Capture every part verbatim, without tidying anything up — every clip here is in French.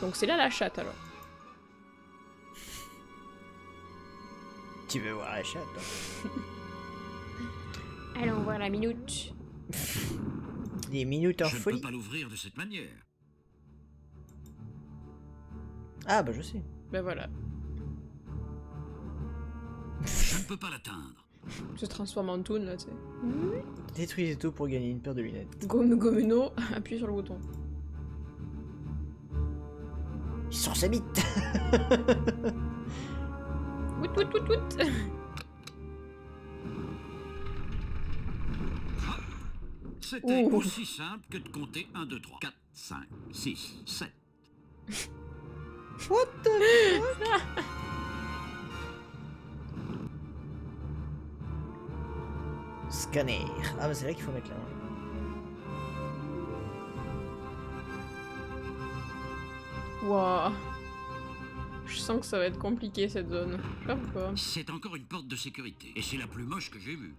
Donc c'est là la chatte alors. Tu veux voir la chatte hein? Allons voir la minute. Des minutes en Je ne folie. peux pas l'ouvrir de cette manière. Ah bah je sais. Ben voilà. Je ne peux pas l'atteindre. Se transforme en toon là, tu sais. Détruisez tout pour gagner une paire de lunettes. Gomme Gomeno, appuie sur le bouton. Il sort sa bite. Wout wout wout wout. C'était Ouh. aussi simple que de compter un, deux, trois, quatre, cinq, six, sept. What the fuck? Scanner. Ah bah c'est là qu'il faut mettre la main. Waouh. Je sens que ça va être compliqué cette zone. Je sais pas. C'est encore une porte de sécurité. Et c'est la plus moche que j'ai vue.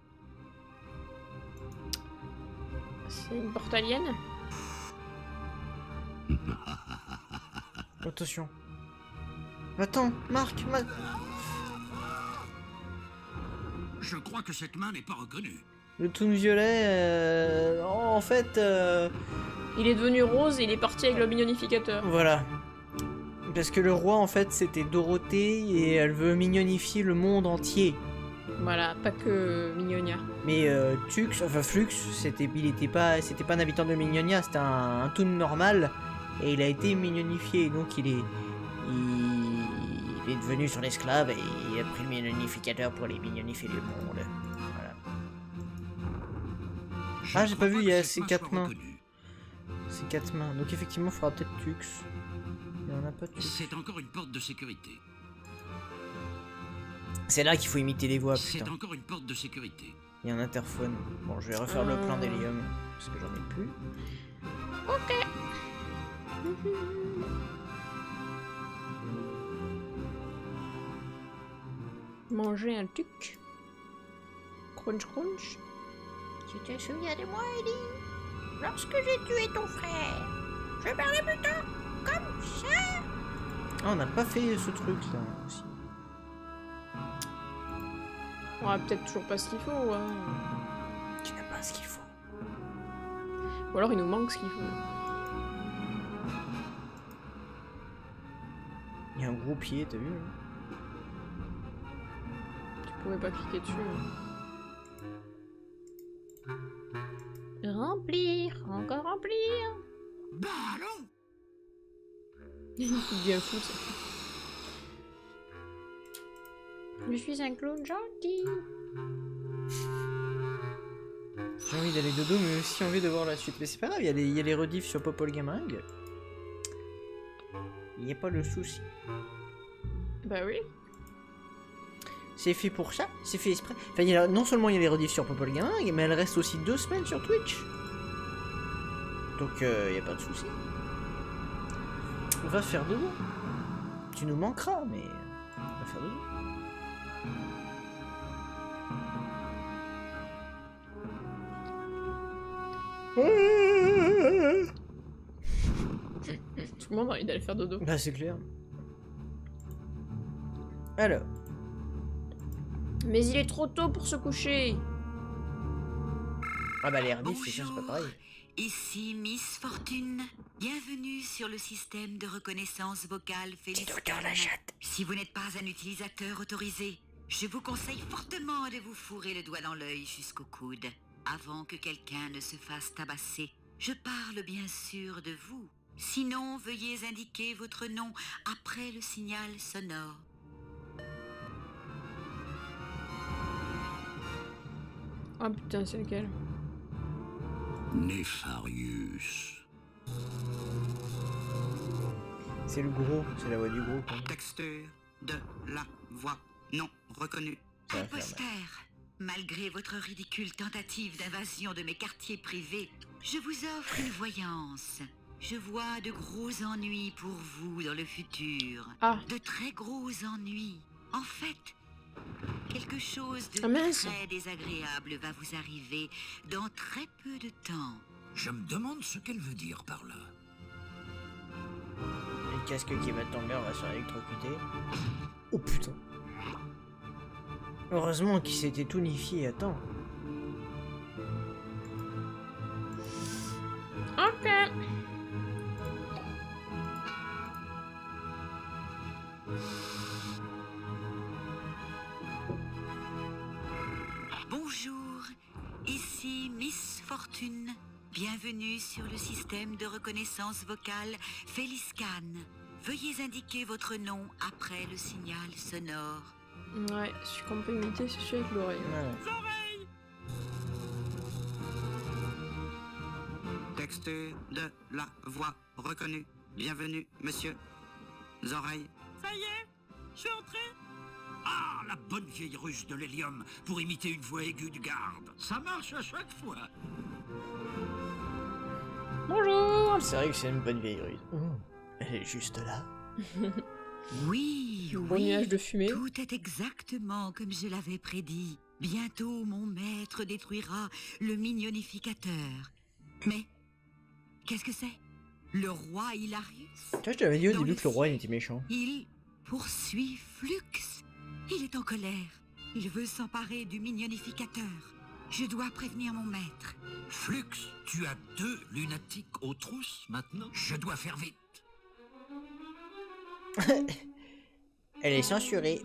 C'est une porte alien? Attention. Attends, Marc, Marc. Je crois que cette main n'est pas reconnue. Le toon violet, euh, en fait, euh, Il est devenu rose et il est parti avec le mignonificateur. voilà. Parce que le roi, en fait, c'était Dorothée et elle veut mignonifier le monde entier. Voilà, pas que Mignonia. Mais euh, Tux, enfin Flux, c'était, il était pas, c'était pas un habitant de Mignonia, c'était un, un toon normal et il a été mignonifié. Donc il est, il, il est devenu son esclave et il a pris le mignonificateur pour aller mignonifier le monde. Voilà. Je Ah, j'ai crois pas vu, il y que a cette ces main quatre soit mains. reconnue. C'est quatre mains. Donc effectivement, il faudra peut-être Tux. Il y en a pas Tux. C'est encore une porte de sécurité. C'est là qu'il faut imiter les voix, C'est putain. encore une porte de sécurité. Il y a un interphone. Bon, je vais refaire le plan d'hélium parce que j'en ai plus. Ok. Manger un tuc. Crunch crunch. Tu te souviens de moi, Ellie? Lorsque j'ai tué ton frère, je parlais plutôt comme ça. Ah, on n'a pas fait ce truc là aussi. On a peut-être toujours pas ce qu'il faut. Hein. Tu n'as pas ce qu'il faut. Ou alors il nous manque ce qu'il faut. Il y a un gros pied, t'as vu hein? Tu pouvais pas cliquer dessus. Hein. Remplir, encore remplir. Bah allons! Il est bien fou ça. Je suis un clown gentil. J'ai envie d'aller dodo, mais aussi envie de voir la suite. Mais c'est pas grave, il y a les, il y a les rediffs sur Popol Gaming. Il n'y a pas de souci. Bah oui. C'est fait pour ça, c'est fait exprès. Enfin, il y a, non seulement il y a les rediffs sur Popol Gaming, mais elle reste aussi deux semaines sur Twitch. Donc il euh, n'y a pas de souci. On va faire dodo. Tu nous manqueras, mais on va faire dodo. Tout le monde a envie d'aller faire dodo. Bah c'est clair. Alors. Mais il est trop tôt pour se coucher. Ah bah les rediffs, c'est ça, c'est pas Bonjour, pareil. ici Miss Fortune. Bienvenue sur le système de reconnaissance vocale Félicitaire. Si vous n'êtes pas un utilisateur autorisé, je vous conseille fortement de vous fourrer le doigt dans l'œil jusqu'au coude, avant que quelqu'un ne se fasse tabasser. Je parle bien sûr de vous. Sinon, veuillez indiquer votre nom après le signal sonore. Ah putain, c'est lequel? Nefarius. C'est le gros, c'est la voix du gros. Quoi. Texture de la voix non reconnue. Ça va faire mal. Imposteur, malgré votre ridicule tentative d'invasion de mes quartiers privés, je vous offre une voyance. Je vois de gros ennuis pour vous dans le futur. Ah. De très gros ennuis. En fait, quelque chose de Ah, mince. très désagréable va vous arriver dans très peu de temps. Je me demande ce qu'elle veut dire par là. Et casque qui va tomber, on va se faire électrocuter. Oh putain. Heureusement qu'il s'était tonifié, attends. Ok. Bonjour, ici Miss Fortune. Bienvenue sur le système de reconnaissance vocale Feliscan. Veuillez indiquer votre nom après le signal sonore. Ouais, si qu'on peut imiter, c'est celui avec l'oreille. Ouais. Texte de la voix reconnue. Bienvenue, monsieur. Oreilles. Ça y est, je suis entré. Ah, la bonne vieille ruche de l'hélium pour imiter une voix aiguë du garde. Ça marche à chaque fois. Bonjour. C'est vrai que c'est une bonne vieille ruse. Oh, elle est juste là. Oui, Bon oui, nuage de fumée. tout est exactement comme je l'avais prédit. Bientôt, mon maître détruira le mignonificateur. Mais, qu'est-ce que c'est? Le roi Hilarius? Tu vois, je t'avais dit au Dans début le que le roi il ciel, était méchant. Il poursuit Flux. Il est en colère. Il veut s'emparer du mignonificateur. Je dois prévenir mon maître. Flux, tu as deux lunatiques aux trousses maintenant. Je dois faire vite. Elle est censurée.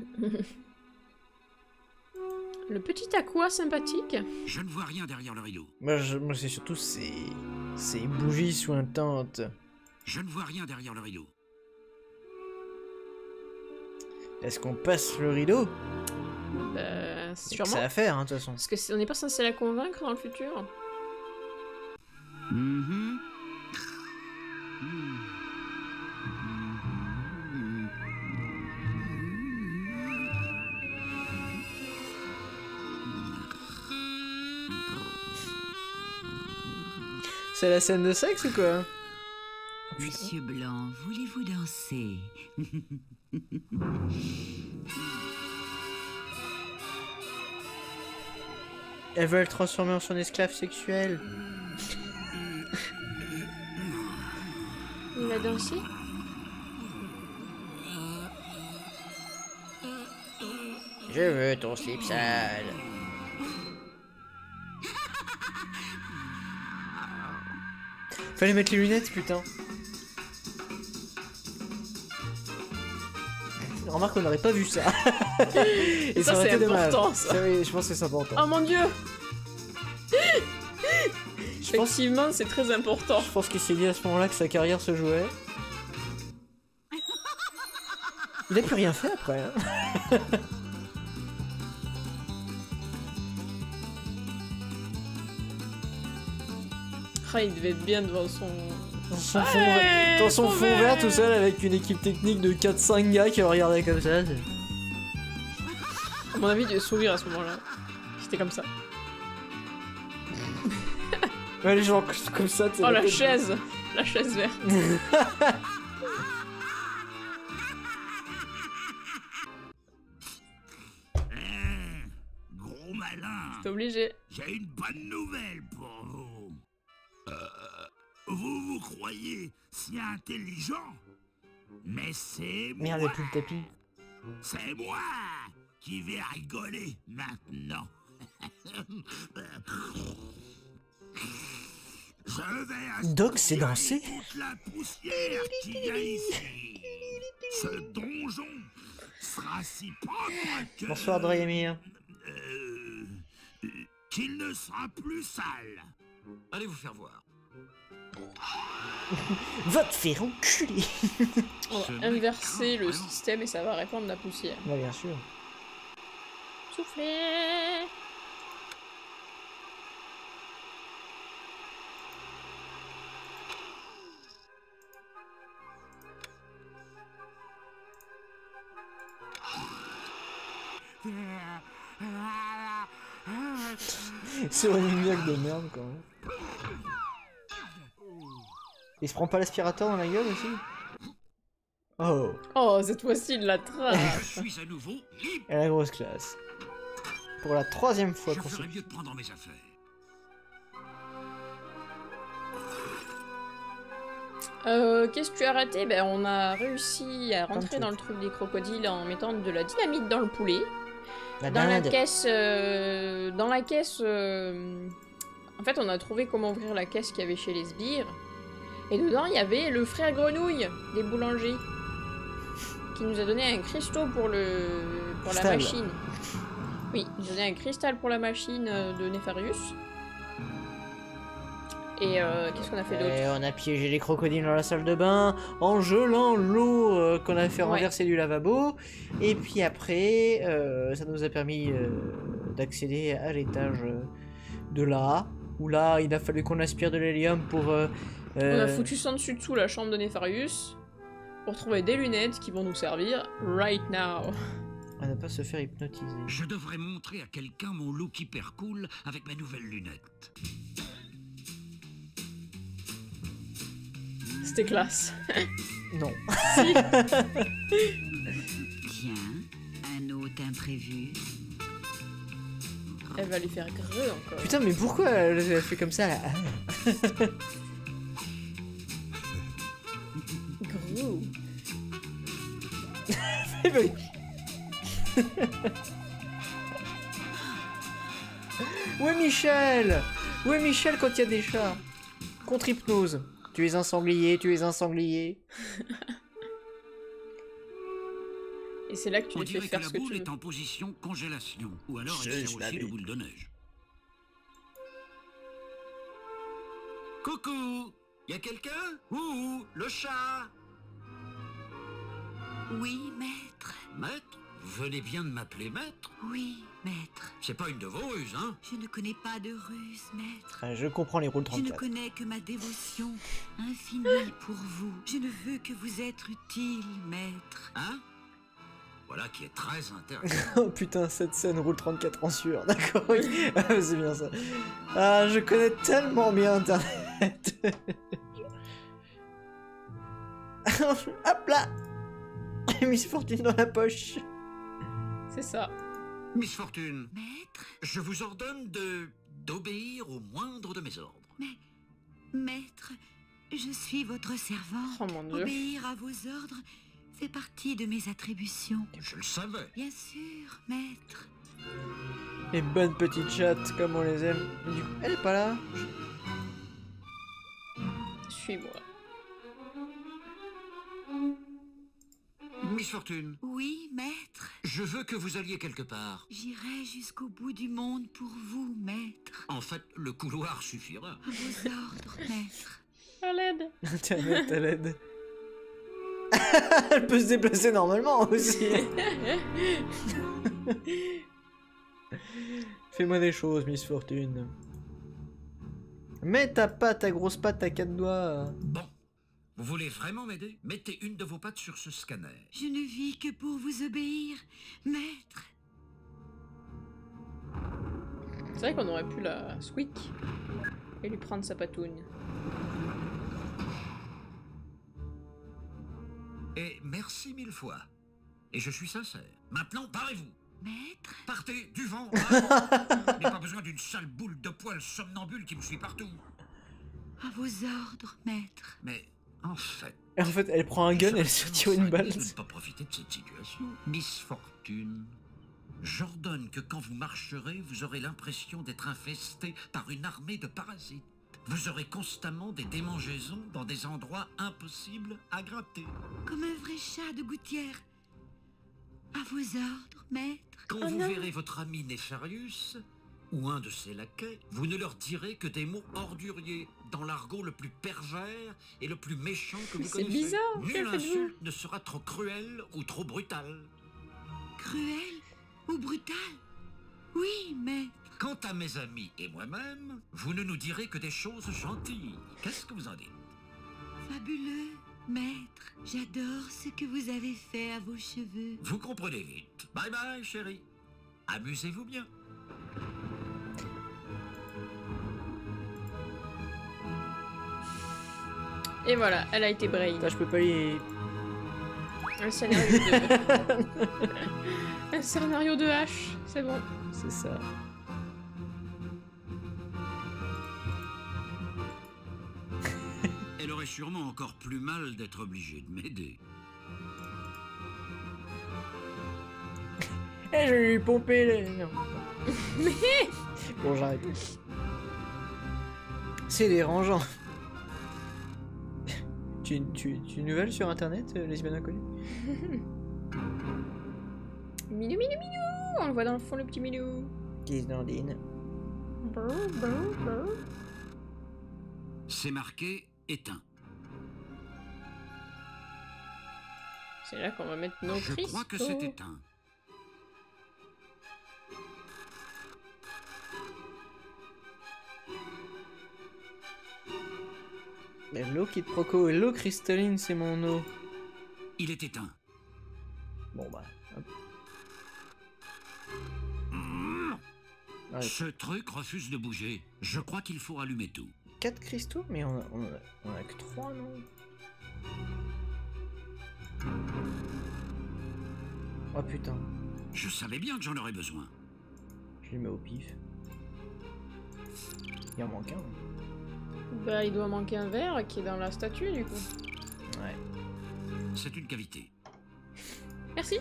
Le petit aqua sympathique. Je ne vois rien derrière le rideau. Moi, je- moi c'est surtout ces... ces bougies sointantes. Je ne vois rien derrière le rideau. Est-ce qu'on passe le rideau? Bah, C'est que sûrement. ça à faire, hein, de toute façon. Parce que c'est- on n'est pas censé la convaincre dans le futur. Mhm. C'est la scène de sexe ou quoi? Monsieur Blanc, voulez-vous danser? Elle veut le transformer en son esclave sexuel. Il a dansé. Je veux ton slip sale. Fallait mettre les lunettes, putain. Remarque, on n'aurait pas vu ça. Et Ça, aurait c'est été dommage. important, ça. Oui, je pense que c'est important. Oh mon dieu. je, pense, Effectivement, c'est très important. je pense qu'il s'est dit à ce moment-là que sa carrière se jouait. Il a plus rien fait après. Hein. Ah, il devait être bien devant son... Dans son fond, Ouais, dans son fond fond vert vert. tout seul avec une équipe technique de quatre cinq gars qui le regardaient comme ça. c'est- À mon avis, il devait sourire à ce moment-là. C'était comme ça. Ouais, les gens comme ça. tu sais, Oh, la tête- chaise. La chaise verte. Eh, gros malin. T'es obligé. J'ai une bonne nouvelle pour vous. Euh, vous vous croyez si intelligent, mais c'est moi. Merde, il y a plus le tapis. C'est moi qui vais rigoler maintenant. Je vais Doc sait aspirer danser. toute la poussière qu'il y a ici. Ce donjon sera si propre que... Bonsoir, Drayamir. Euh, euh, qu'il ne sera plus sale. Allez vous faire voir. Va te faire enculer. On Ce va mec inverser craint le vraiment. système et ça va répandre la poussière. Bah, bien sûr. Soufflez. C'est une lumière de merde quand même. Il se prend pas l'aspirateur dans la gueule aussi? Oh, Oh, cette fois-ci, il la Je trace. suis à nouveau libre. elle a la grosse classe. Pour la troisième fois Je qu'on ferais se... mieux de prendre mes affaires. Euh, Qu'est-ce que tu as raté? Ben, on a réussi à rentrer trucs. dans le truc des crocodiles en mettant de la dynamite dans le poulet. La Dans la dinde. caisse... euh, Dans la caisse... euh, En fait, on a trouvé comment ouvrir la caisse qu'il y avait chez les sbires. Et dedans, il y avait le frère Grenouille des boulangers. Qui nous a donné un cristaux pour le... pour la Cristal. machine. Oui, il nous a donné un cristal pour la machine euh, de Nefarius. Et euh, qu'est-ce qu'on a fait d'autre? Et on a piégé les crocodiles dans la salle de bain en gelant l'eau euh, qu'on a fait Ouais. renverser du lavabo. Et puis après, euh, ça nous a permis euh, d'accéder à l'étage euh, de là. Où là, il a fallu qu'on aspire de l'hélium pour... euh, On a euh, foutu sans dessus dessous la chambre de Nefarius pour trouver des lunettes qui vont nous servir right now. à ne pas se faire hypnotiser. Je devrais montrer à quelqu'un mon look hyper cool avec mes nouvelles lunettes. C'était classe. Non. Tiens, un hôte imprévu. Elle va lui faire greu encore. Putain, mais pourquoi elle, elle fait comme ça là? Grou. Où est Michel? Où est Michel quand il y a des chats? Contre hypnose. Tu es un sanglier, tu es un sanglier. Et c'est là que tu On lui fais dirait que faire la ce que boule tu veux. est en position congélation. Ou alors elle Je sert l'avais. aussi de boule de neige. Coucou! Y a quelqu'un? Ouh, le chat! Oui, maître. Maître? Vous venez bien de m'appeler maître? Oui, maître. C'est pas une de vos ruses, hein? Je ne connais pas de ruse, maître. Ah, je comprends les rôles Je ne trente-quatre. connais que ma dévotion infinie pour vous. Je ne veux que vous être utile, maître. Hein? Voilà qui est très intéressant. Oh putain, cette scène roule trente-quatre en sueur, d'accord, oui. Ah, c'est bien ça. Ah, je connais tellement bien Internet. Hop là. Miss Fortune dans la poche. C'est ça. Miss Fortune, Maître, je vous ordonne de... d'obéir au moindre de mes ordres. maître, je suis votre servante. Oh mon dieu. Obéir à vos ordres fait partie de mes attributions. Je le savais. Bien sûr, maître. Les bonnes petites chattes, comme on les aime. Du coup, elle est pas là. Suis-moi. Miss Fortune, Oui, maître. je veux que vous alliez quelque part. J'irai jusqu'au bout du monde pour vous, maître. En fait, le couloir suffira. À vos ordres, maître. À l'aide. Internet à l'aide. Elle peut se déplacer normalement aussi. Fais-moi des choses, Miss Fortune. Mets ta patte, ta grosse patte à quatre doigts. Bon, vous voulez vraiment m'aider? Mettez une de vos pattes sur ce scanner. Je ne vis que pour vous obéir, maître. C'est vrai qu'on aurait pu la squeak et lui prendre sa patoune. Et merci mille fois. Et je suis sincère. Maintenant, parez-vous. Maître, Partez du vent. Je n'ai pas besoin d'une sale boule de poil somnambule qui me suit partout. à vos ordres, maître. Mais en fait... Et en fait, elle prend un gun, je elle serais se tire une vraiment balle. sadique de ne pas profiter de cette situation. Miss Fortune, j'ordonne que quand vous marcherez, vous aurez l'impression d'être infesté par une armée de parasites. Vous aurez constamment des démangeaisons dans des endroits impossibles à gratter. Comme un vrai chat de gouttière. À vos ordres, maître. Quand Oh vous non. verrez votre ami Nefarius, ou un de ses laquais, vous ne leur direz que des mots orduriers, dans l'argot le plus pervers et le plus méchant que vous C'est connaissez. bizarre, que Nulle faites-vous? insulte ne sera trop cruelle ou trop brutale. Cruel ou brutal? Oui, maître. Quant à mes amis et moi-même, vous ne nous direz que des choses gentilles. Qu'est-ce que vous en dites? Fabuleux, maître. J'adore ce que vous avez fait à vos cheveux. Vous comprenez vite. Bye bye, chérie. Amusez-vous bien. Et voilà, elle a été brain. Putain, je peux pas y... Un scénario de... Un scénario de H, c'est bon. C'est ça. Elle aurait ferait sûrement encore plus mal d'être obligé de m'aider. Eh, je vais lui pomper les... Non. Mais Bon, j'arrête. C'est dérangeant. tu, tu, tu une nouvelle sur internet, euh, lesbienne inconnue? Minou, minou, minou. On le voit dans le fond, le petit minou. Kiss Dandine. Brr, brr, brr. C'est marqué éteint. C'est là qu'on va mettre nos Je cristaux. crois que c'est éteint. Mais l'eau qui te proco, l'eau cristalline, c'est mon eau. Il est éteint. Bon bah. Hop. Mmh. Ouais. Ce truc refuse de bouger. Je crois qu'il faut allumer tout. quatre cristaux? Mais on a, on a, on a que trois, non? Oh putain. Je savais bien que j'en aurais besoin. Je les mets au pif. Il en manque un. Bah, il doit manquer un verre qui est dans la statue, du coup. Ouais. C'est une cavité. Merci.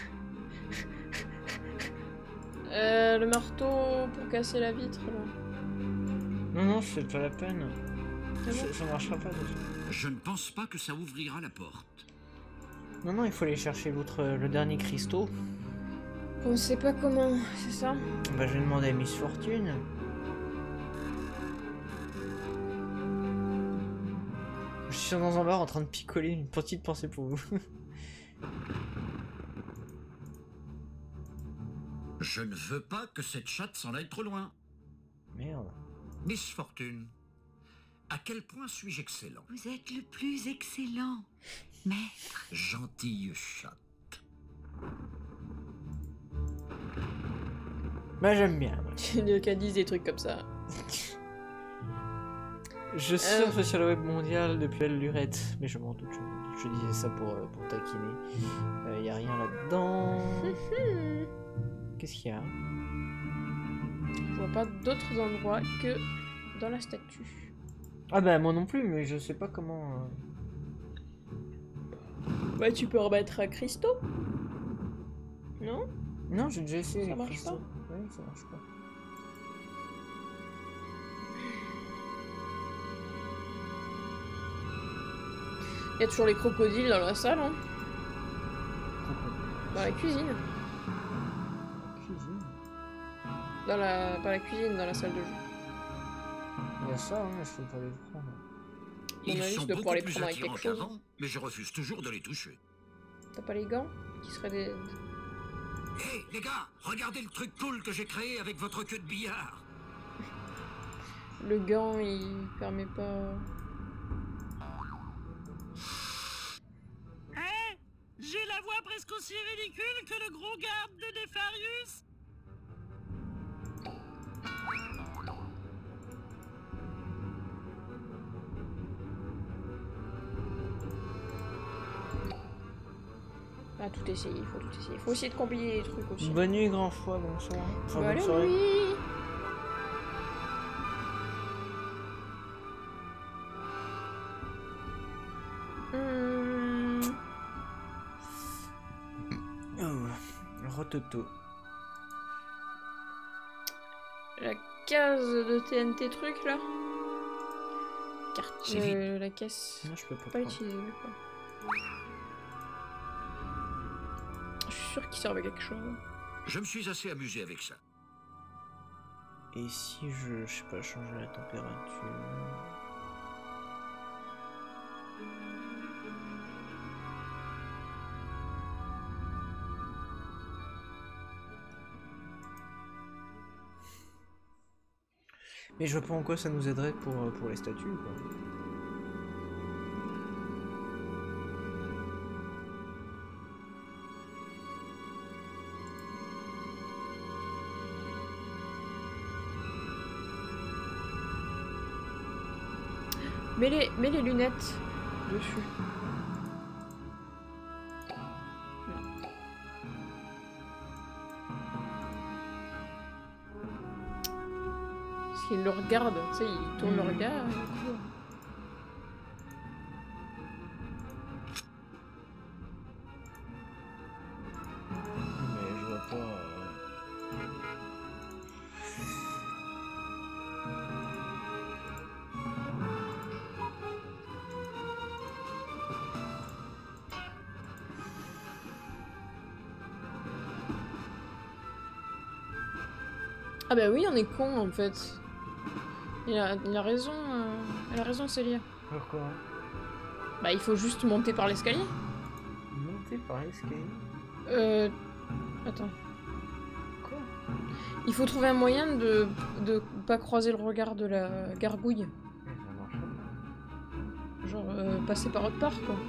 euh, le marteau pour casser la vitre, là. Non, non, c'est pas la peine. Ah bon? ça, ça marchera pas déjà. Je ne pense pas que ça ouvrira la porte. Non, non, il faut aller chercher l'autre, euh, le dernier cristaux. On sait pas comment, c'est ça? Bah, je vais demander à Miss Fortune. Je suis dans un bar en train de picoler, une petite pensée pour vous. Je ne veux pas que cette chatte s'en aille trop loin. Merde. Miss Fortune, à quel point suis-je excellent? Vous êtes le plus excellent, maître. Gentille chatte. Bah, j'aime bien. moi. Il y a qu'à dire des trucs comme ça. Je surfe sur le web mondial depuis la lurette, mais je m'en doute, je m'en doute. Je disais ça pour, euh, pour taquiner. Il euh, y a rien là-dedans. Qu'est-ce qu'il y a? Je vois pas d'autres endroits que dans la statue. Ah bah moi non plus, mais je sais pas comment... euh, Bah, tu peux remettre un cristaux. Non? Non, j'ai déjà essayé. Ça les marche cristaux. Ouais, ça marche pas. Il y a toujours les crocodiles dans la salle, hein. Dans la cuisine. Cuisine. Dans la... Pas la cuisine, dans la salle de jeu. Il y a ça, hein, je peux pas les prendre. On Ils a sont juste de beaucoup pouvoir les plus prendre avec attirants quelque chose. qu'avant, mais je refuse toujours de les toucher. T'as pas les gants? Qui seraient des... Hé, les gars, regardez le truc cool que j'ai créé avec votre queue de billard. Le gant, il permet pas... Hein? J'ai la voix presque aussi ridicule que le gros garde de Nefarius? Ah, tout essayer, il faut tout essayer. Il faut essayer de combiner les trucs aussi. Bonne nuit, grand foi, bonsoir. Enfin, bonne Bonne soirée. nuit. Hmm. Oh, rototo. La case de T N T truc là. Carte. C'est euh, la caisse. Non, je peux pas Pas prendre. utilisée quoi. Je suis sûr qu'il servait à quelque chose. Je me suis assez amusé avec ça. Et si je, je sais pas, changer la température... Mais je vois pas en quoi ça nous aiderait pour, pour les statues, quoi. Mets les, mets les lunettes dessus. Non. Parce qu'il le regarde, tu sais, il tourne le regard. et du coup- Ah bah oui, on est con en fait. Il a, il a raison, euh... elle a raison Célia. Pourquoi? Bah il faut juste monter par l'escalier. Monter par l'escalier? Euh... Attends. Quoi? Il faut trouver un moyen de, de pas croiser le regard de la gargouille. Mais ça marche pas. Genre euh, passer par autre part quoi.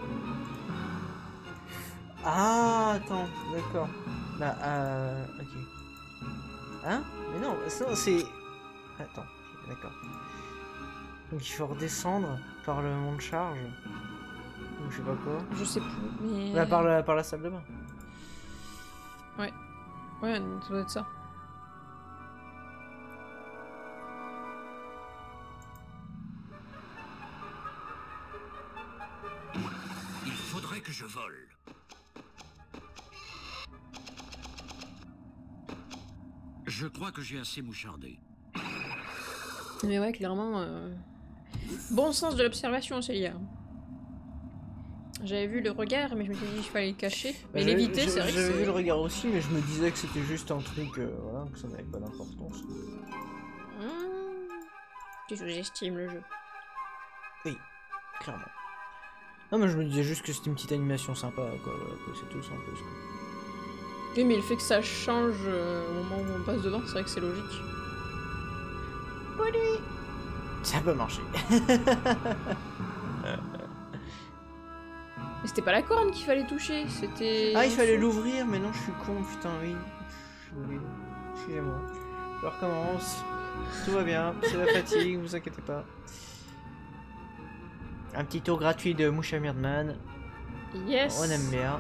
Ah, attends, d'accord. Bah, euh... ok. Hein? Mais non, ça c'est... Attends, d'accord. Donc il faut redescendre par le mont de charge. Ou je sais pas quoi. Je sais plus, mais... Là, par la, par la salle de bain. Ouais. Ouais, ça doit être ça. Il faudrait que je vole. Je crois que j'ai assez mouchardé. Mais ouais, clairement... Euh... Bon sens de l'observation, Célia. J'avais vu le regard, mais je me suis dit qu'il fallait le cacher. Mais Bah, l'éviter, j'ai- c'est vrai que J'avais c'est... vu le regard aussi, mais je me disais que c'était juste un truc, euh, voilà, que ça n'avait pas d'importance. Mmh. Tu sous-estimes le jeu. Oui, clairement. Non, mais je me disais juste que c'était une petite animation sympa, quoi, voilà, quoi, c'est tout, sans plus, quoi. Oui, mais le fait que ça change euh, au moment où on passe devant, c'est vrai que c'est logique. Ça peut marcher. Mais c'était pas la corne qu'il fallait toucher, c'était... Ah, il en fallait dessous. l'ouvrir, mais non, je suis con, putain, oui. Oui, excusez-moi. Je recommence. Tout va bien, c'est la fatigue, vous inquiétez pas. Un petit tour gratuit de Mouche à Mirdman. Yes. On aime bien.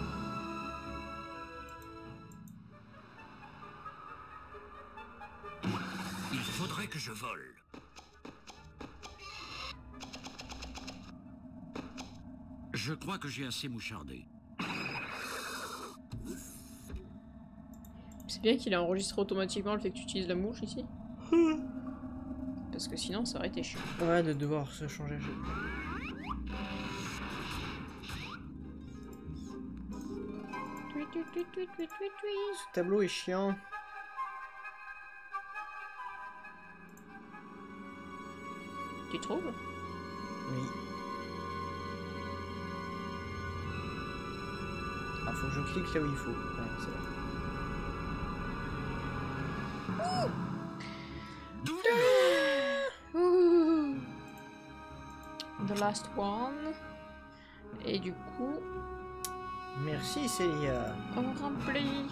Il faudrait que je vole. Je crois que j'ai assez mouchardé. C'est bien qu'il a enregistré automatiquement le fait que tu utilises la mouche ici. Parce que sinon, ça aurait été chiant. Ouais, de devoir se changer. à chaque fois. Tui, tui, tui, tui, tui, tui, tui. Ce tableau est chiant. Tu trouves? Oui. Ah, faut que je clique là où il faut. Ouais, c'est là. Ouh. The last one. Et du coup, Merci, Célia. on remplit.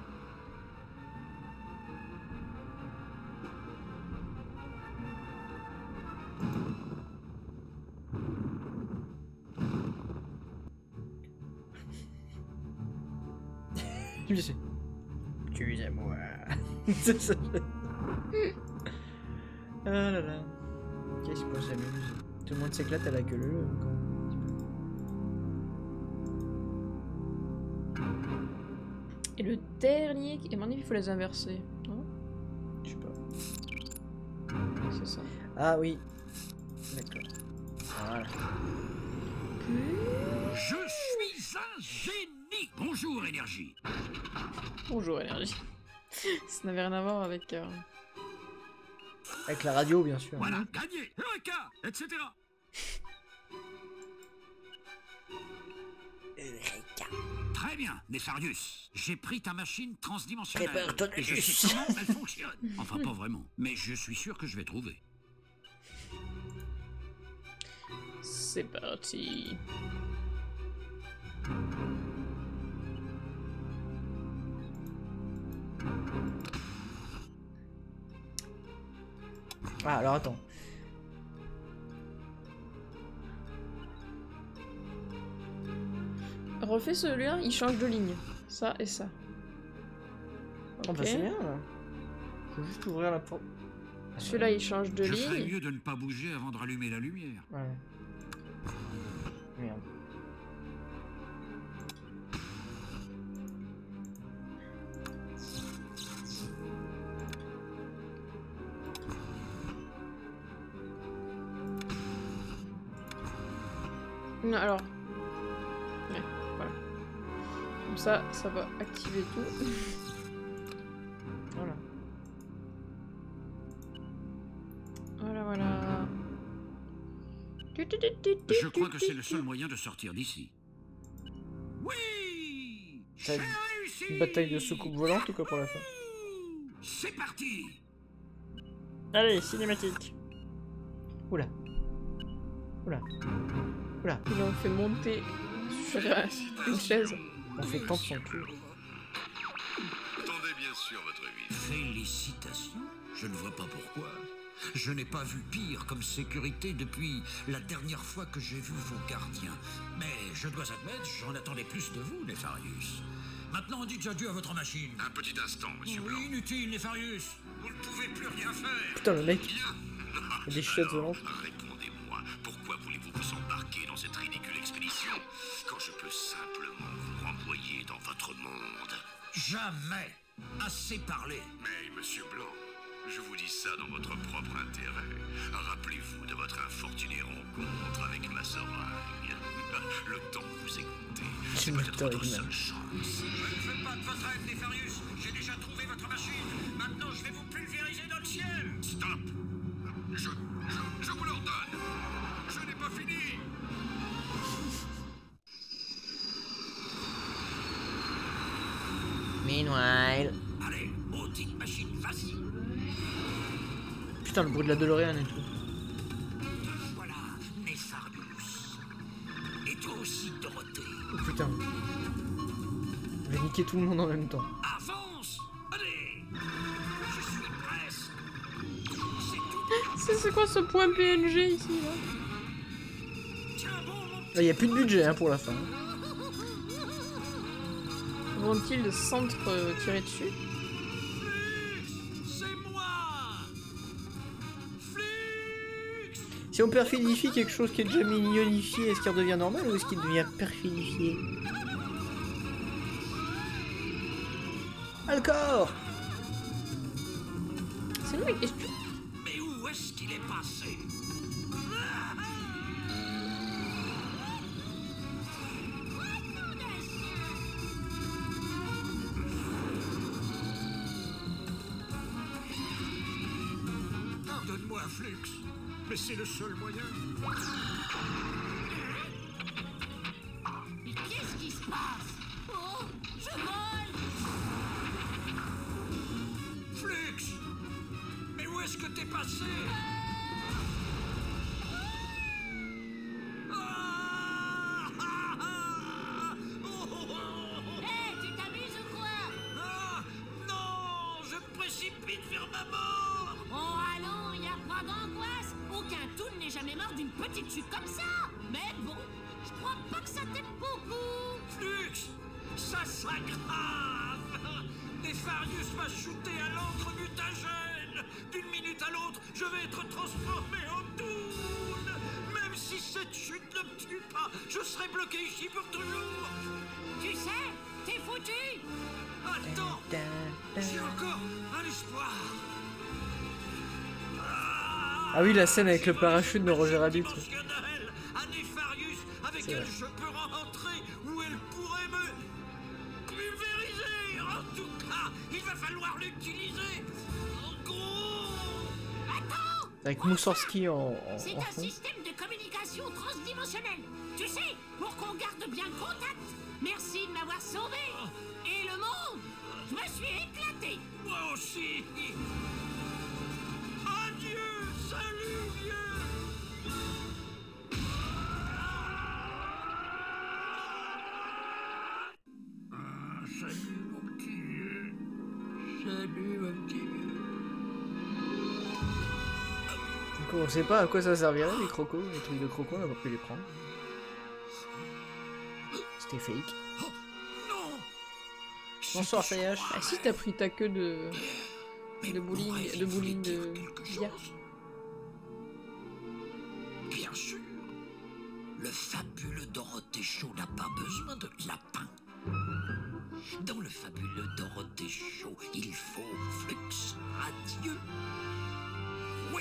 Tu sais. Tu es à moi. C'est ça. Ah là là. Qu'est-ce qu'on s'amuse. Tout le monde s'éclate à la gueule. euh, quand même. Et le dernier, et à mon avis, il faut les inverser. Non? Je sais pas. C'est ça. Ah oui. D'accord. Voilà. Je suis un génie. Bonjour, énergie. Bonjour, énergie. Ça n'avait rien à voir avec... euh, Avec la radio, bien sûr. Voilà, gagné. Eureka, et cetera. Très bien, Nefarius. J'ai pris ta machine transdimensionnelle. Prépare-toi, Et je Nefarius. sais comment elle fonctionne. Enfin, pas vraiment. Mais je suis sûr que je vais trouver. C'est parti. Ah, alors attends. Refais celui-là, il change de ligne. Ça et ça. Oh, bah, Ok. c'est bien là. Faut juste ouvrir la porte. Celui-là, il change de Je ferais ligne. mieux de ne pas bouger avant de rallumer la lumière. Ouais. Merde. Non, alors. Ouais, voilà. Comme ça, ça va activer tout. Voilà. Je crois que c'est le seul moyen de sortir d'ici. Oui, T'as j'ai une- réussi. Une bataille de soucoupe volante ou quoi pour la fin? C'est parti. Allez, cinématique. Oula. Oula. Oula. Ils l'ont fait monter sur euh, une chaise. On fait tant de son cul. Attendez bien sûr votre vie. Félicitations. Je ne vois pas pourquoi. Je n'ai pas vu pire comme sécurité depuis la dernière fois que j'ai vu vos gardiens. Mais je dois admettre, j'en attendais plus de vous, Nefarius. Maintenant, dites adieu à votre machine. Un petit instant, monsieur Blanc. Oui, inutile, Nefarius. Vous ne pouvez plus rien faire. Putain, le mec, Bien. il y a des chiottes volantes. Répondez-moi, pourquoi voulez-vous vous embarquer dans cette ridicule expédition quand je peux simplement vous renvoyer dans votre monde? Jamais. Assez parlé. Mais, monsieur Blanc, je vous dis ça dans votre propre intérêt. Rappelez-vous de votre infortunée rencontre avec ma seringue. Le temps vous est compté. C'est peut-être votre seule chance. Je ne veux pas de votre aide, Nefarius. J'ai déjà trouvé votre machine. Maintenant, je vais vous pulvériser dans le ciel. Stop. Je, je, je vous l'ordonne. Je n'ai pas fini. Meanwhile. Allez, maudite machine, vas-y. Putain, le bruit de la DeLorean et tout. Voilà, Nefarius. Et toi aussi, Dorothée. Oh putain. Je vais niquer tout le monde en même temps. Avance. Allez. Je suis presque. C'est tout. C'est c'est quoi ce point P N G ici là? Tiens bon, mon Là, y a plus de budget hein, pour la fin. Vont-ils centre euh, tirer dessus? c'est moi. Flux. Si on perfidifie quelque chose qui est déjà millionifié, est-ce qu'il redevient normal ou est-ce qu'il devient perfidifié? Alcor! C'est une vraie question. Mais où est-ce qu'il est passé? Pardonne-moi, Flux, mais c'est le seul moyen. Mais qu'est-ce qui se passe? Oh, je vole! Flux! Mais où est-ce que t'es passé? Ah, ah, ah, oh, oh, oh. Hé, tu t'amuses ou quoi? Ah, non, je me précipite vers ma mort. Oh, allons, y a pas d'angoisse. Aucun toon n'est jamais mort d'une petite chute comme ça. Mais bon, je crois pas que ça t'aide beaucoup. Flux, ça s'aggrave. Nefarius m'a shooté à l'encre mutagène. D'une minute à l'autre, je vais être transformé en toon. Même si cette chute ne me tue pas, je serai bloqué ici pour toujours. Tu sais, t'es foutu. Attends, j'ai encore un espoir. Ah oui, la scène avec le parachute de Roger Rabbit. Dimensionnel à Nefarius avec C'est elle vrai. je peux rentrer où elle pourrait me pulvériser. En tout cas, il va falloir l'utiliser. En gros. Attends, Avec Moussorski en, en, c'est en un fond. système de communication transdimensionnelle. Tu sais, pour qu'on garde bien le contact. Merci de m'avoir sauvé. Et le monde, je me suis éclaté. Moi aussi. Adieu, salut vieux. Ah, salut mon petit vieux. Salut mon petit vieux. Du coup, on sait pas à quoi ça servirait les crocos, les trucs de crocos, on a pas pu les prendre. C'était fake. Oh, non. Bonsoir, Sayash. Ah si, t'as pris ta queue de... Mais de bowling, pourrais-je de bowling vous dire de quelque billard. chose? Bien sûr. Le fabuleux Dorothée Chaud n'a pas besoin de lapin. Dans le fabuleux Dorothée Chaud, il faut Flux. Adieu. Oui.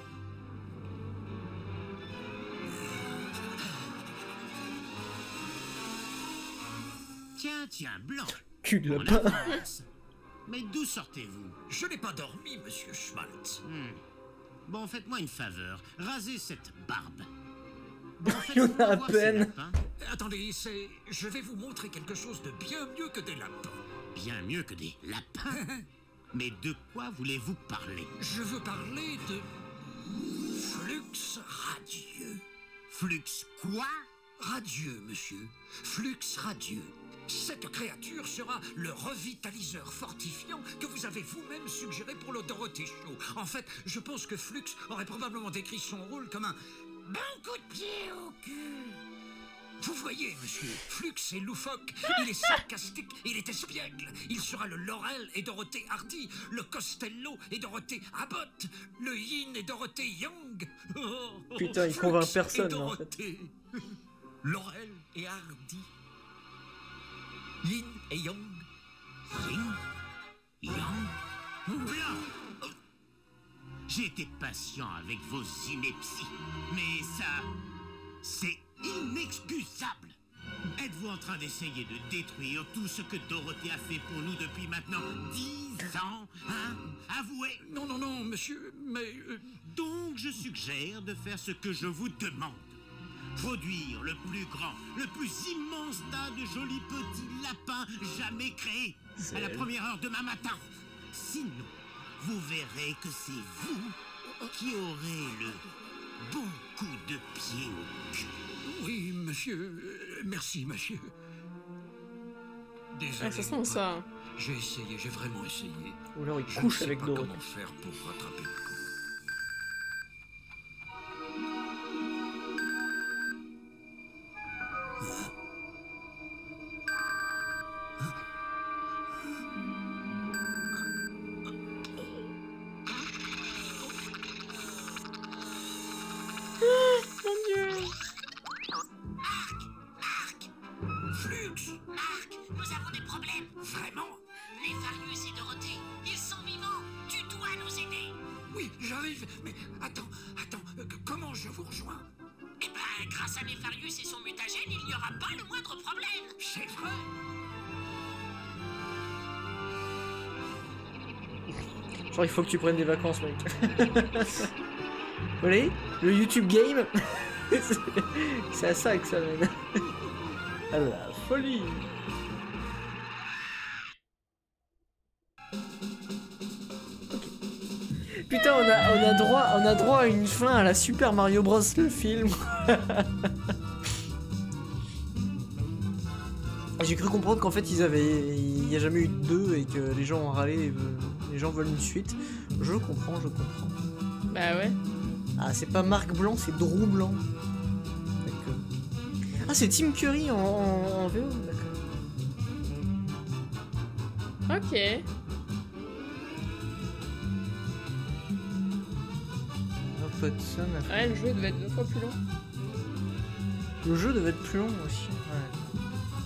Tiens, tiens, Blanc. Cul de On lapin. avance. Mais d'où sortez-vous? Je n'ai pas dormi, monsieur Schmaltz. Hmm. Bon, faites-moi une faveur. Rasez cette barbe. Bon, en fait, Il y en a à moi, c'est peine. lapin. Attendez, c'est... Je vais vous montrer quelque chose de bien mieux que des lapins. Bien mieux que des lapins. Mais de quoi voulez-vous parler? Je veux parler de... Flux radieux. Flux quoi? Radieux, monsieur. Flux radieux. Cette créature sera le revitaliseur fortifiant que vous avez vous-même suggéré pour le Dorothy Show. En fait, je pense que Flux aurait probablement décrit son rôle comme un bon coup de pied au cul. Vous voyez, monsieur, Flux est loufoque, il est sarcastique, il est espiègle. Il sera le Laurel et Dorothée Hardy, le Costello et Dorothée Abbott, le Yin et Dorothée Young. Oh, Putain, il Flux convainc et personne, en fait. Dorothée. Laurel et Hardy. Yin et Yang. Yin Yang Blanc. J'ai été patient avec vos inepties, mais ça, c'est inexcusable. Êtes-vous en train d'essayer de détruire tout ce que Dorothée a fait pour nous depuis maintenant dix ans, hein? Avouez. Non, non, non, monsieur, mais... euh, Donc je suggère de faire ce que je vous demande. Produire le plus grand, le plus immense tas de jolis petits lapins jamais créés à la première heure demain matin. Sinon, vous verrez que c'est vous qui aurez le bon coup de pied au cul. Oui, monsieur. euh, Merci, monsieur. Désolé. Ah, ça sent ça. J'ai essayé, j'ai vraiment essayé. Ou alors il Je couche ne sais avec pas Dorothée. comment faire pour rattraper le coup. Mon Dieu. Flux! Marc, nous avons des problèmes. Vraiment? Nefarius et Dorothée, ils sont vivants. Tu dois nous aider. Oui, j'arrive, mais attends, attends, euh, comment je vous rejoins? Eh ben, grâce à Nefarius et son mutagène, il n'y aura pas le moindre problème. C'est vrai? Genre, il faut que tu prennes des vacances, mec. Vous voyez, le YouTube game, c'est- c'est à ça que ça mène. À la folie. Ok. Putain, on a, on a droit, on a droit à une fin à la Super Mario Bros le film. J'ai cru comprendre qu'en fait ils avaient, il n'y a jamais eu de deux et que les gens ont râlé, et veulent- les gens veulent une suite. Je comprends, je comprends. Bah ouais. Ah, c'est pas Marc Blanc, c'est Drew Blanc. D'accord. Ah, c'est Tim Curry en, en, en V O, d'accord. Ok. Rob Hudson a fait- Ouais, le jeu devait être deux fois plus long. Le jeu devait être plus long aussi. Ouais.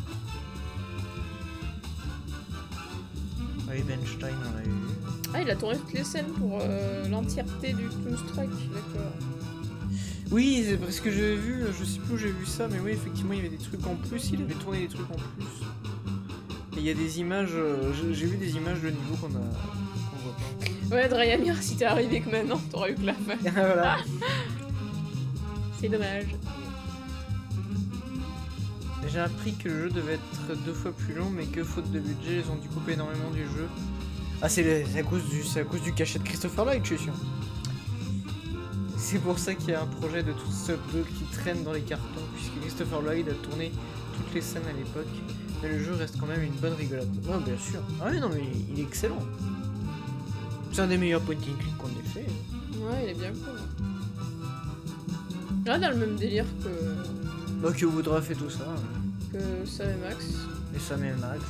Oui, Benstein, on l'a eu. Ah, il a tourné toutes les scènes pour euh, l'entièreté du Toonstruck, d'accord. Oui, c'est parce que j'ai vu, je sais plus où j'ai vu ça, mais oui, effectivement, il y avait des trucs en plus, il avait tourné des trucs en plus. Et il y a des images, euh, j'ai j'ai vu des images de niveau qu'on a, qu'on voit pas. Ouais, Dryamir, si t'es arrivé que maintenant, t'aurais eu que la fin. Voilà. C'est dommage. J'ai appris que le jeu devait être deux fois plus long, mais que faute de budget, ils ont dû couper énormément du jeu. Ah, c'est le- c'est à cause du, c'est à cause du cachet de Christopher Lloyd, je suis sûr. C'est pour ça qu'il y a un projet de tout ce deux qui traîne dans les cartons, puisque Christopher Lloyd a tourné toutes les scènes à l'époque, mais le jeu reste quand même une bonne rigolade. Ouais, bien sûr. Ah oui, non, mais il est excellent. C'est un des meilleurs point and click qu'on ait fait. Ouais, il est bien cool. Là, dans le même délire que, Bah, que Woodruff et tout ça. ouais. que Sam et Max. Et Sam et Max.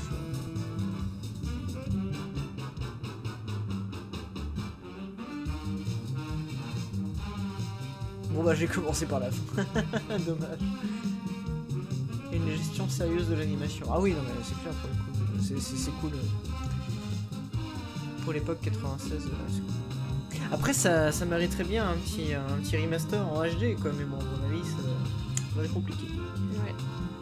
Bon bah j'ai commencé par la fin. Dommage. Une gestion sérieuse de l'animation. Ah oui non mais c'est clair pour le coup. C'est- C'est c'est cool. Pour l'époque quatre-vingt-seize. ouais, c'est cool. Après ça, ça mériterait bien un petit, un petit remaster en H D quoi, mais bon à mon avis ça, ça va être compliqué. Ouais.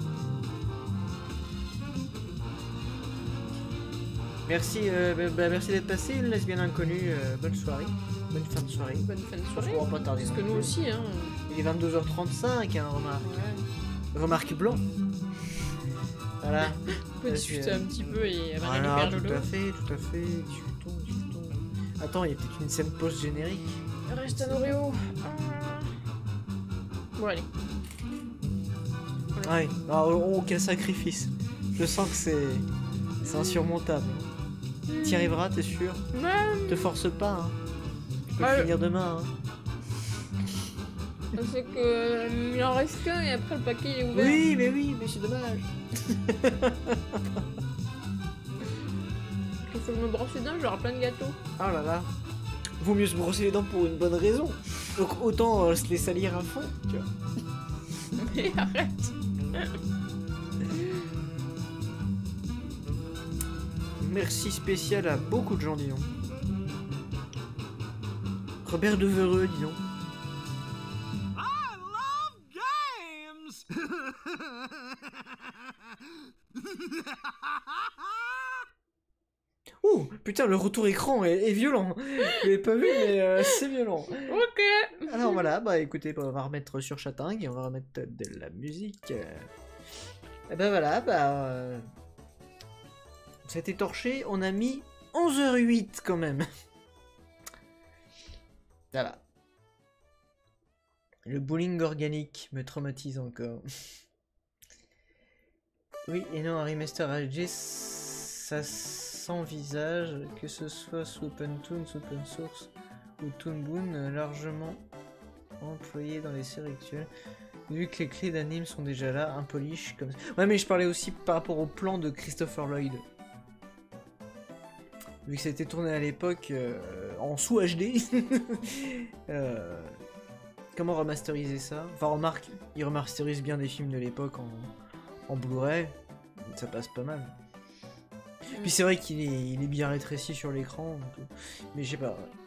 Merci, euh, bah, bah, merci d'être passé, une lesbienne inconnue. euh, bonne soirée, bonne fin de soirée. Bonne fin de On se soirée. revoit pas tarder Parce non que nous plus. aussi, hein. il est vingt-deux heures trente-cinq, hein, remarque. Ouais. Remarque blanc. Voilà. On peut Parce discuter que- un petit peu et avant d'aller Voilà, faire tout dodo. à fait, tout à fait. Discutons, discutons. Attends, il y a peut-être une scène post-générique. Reste un Oreo. Ah. Bon, allez. Ouais, ah, oh, quel sacrifice. Je sens que c'est... C'est insurmontable. T'y arriveras, t'es sûr? Ouais, Te force pas, hein. Tu peux Ouais. le finir demain, hein. c'est que euh, il en reste qu'un et après le paquet il est ouvert. Oui, mais oui, mais c'est dommage. Il faut que je me brosse les dents, j'aurai plein de gâteaux. Oh là là. Vaut mieux se brosser les dents pour une bonne raison. Donc autant euh, se les salir à fond, tu vois. Mais arrête. Merci spécial à beaucoup de gens, dis donc. Robert Devereux, dis donc. I love games! Ouh, putain, le retour écran est, est violent. Je l'ai pas vu, mais euh, c'est violent. Ok. Alors voilà, bah écoutez, bah, on va remettre sur Chatting et on va remettre de la musique. Et ben voilà, bah... Euh... C'était torché, on a mis onze heures huit quand même. Voilà. Le bowling organique me traumatise encore. Oui, et non, un remaster H D, ça s'envisage, que ce soit sous OpenToon, sous open source ou Toon Boom, largement employé dans les séries actuelles. Vu que les clés d'anime sont déjà là, un polish comme ça. Ouais, mais je parlais aussi par rapport au plan de Christopher Lloyd. Vu que c'était tourné à l'époque euh, en sous H D. euh, comment remasteriser ça? Enfin, remarque, ils remasterisent bien des films de l'époque en, en Blu-ray. Ça passe pas mal. Mm. Puis c'est vrai qu'il est, il est bien rétréci sur l'écran. donc, euh, Mais je sais pas. Ouais.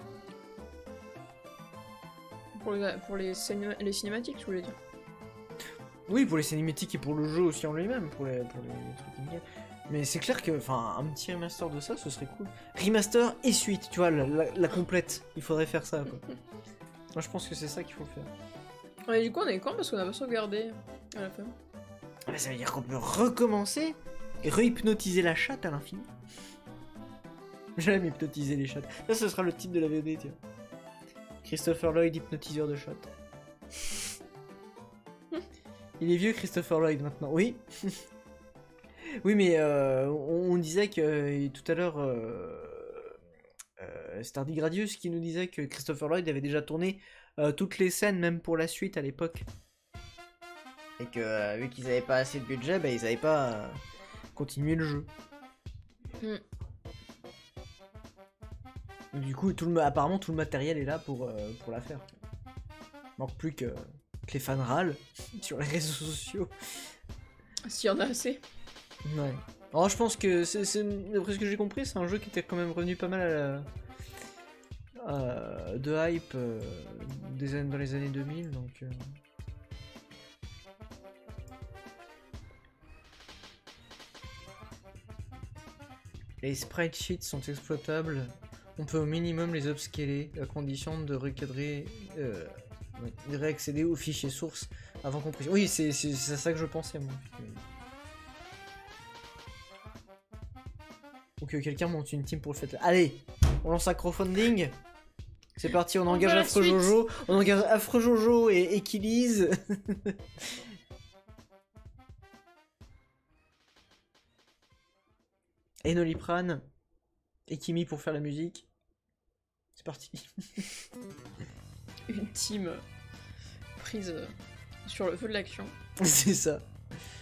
Pour les, pour les, cinéma- les cinématiques, je voulais dire. Oui, pour les cinématiques et pour le jeu aussi en lui-même, pour les, pour les, les trucs nickel. Mais c'est clair que, enfin, un petit remaster de ça, ce serait cool. Remaster et suite, tu vois, la, la, la complète. Il faudrait faire ça, quoi. Moi, je pense que c'est ça qu'il faut faire. Ouais, du coup, on est con parce qu'on a pas sauvegardé à la fin. Ah bah, ça veut dire qu'on peut recommencer et rehypnotiser la chatte à l'infini. J'aime hypnotiser les chattes. Ça, ce sera le titre de la V O D, tiens. Christopher Lloyd, hypnotiseur de chatte. Il est vieux, Christopher Lloyd, maintenant. Oui. Oui, mais euh, on, on disait que euh, tout à l'heure, euh, euh, Stardy Gradius qui nous disait que Christopher Lloyd avait déjà tourné euh, toutes les scènes, même pour la suite à l'époque. Et que euh, vu qu'ils n'avaient pas assez de budget, bah, ils n'avaient pas euh, continué le jeu. Mm. Donc, du coup, tout le, apparemment, tout le matériel est là pour, euh, pour la faire. Il manque plus que, que les fans râlent sur les réseaux sociaux. S'il y en a assez. Ouais. Alors je pense que, c'est, c'est, d'après ce que j'ai compris, c'est un jeu qui était quand même revenu pas mal à la, à- de hype euh, des années, dans les années deux mille, donc... euh. Les sprite sheets sont exploitables. On peut au minimum les upscaler, à condition de recadrer, euh, ouais, de réaccéder aux fichiers sources avant compression. Oui, c'est, c'est, c'est à ça que je pensais, moi. Ou que quelqu'un monte une team pour le fait. Allez, on lance un crowdfunding. C'est parti, on On engage veut la Affreux suite. Jojo. On engage Affreux Jojo et Equilise. Et Noliprane. Et Kimi pour faire la musique. C'est parti. Une team euh, prise euh, sur le feu de l'action. C'est ça.